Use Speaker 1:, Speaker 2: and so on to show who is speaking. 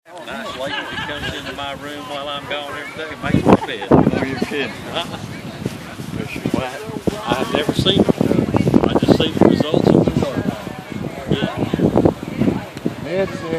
Speaker 1: Nice lady that comes into my room while I'm gone every day, makes my bed.
Speaker 2: Oh, you're kidding.
Speaker 1: Well, I've never seen it. I just see the results of the work. Yeah.
Speaker 2: That's it.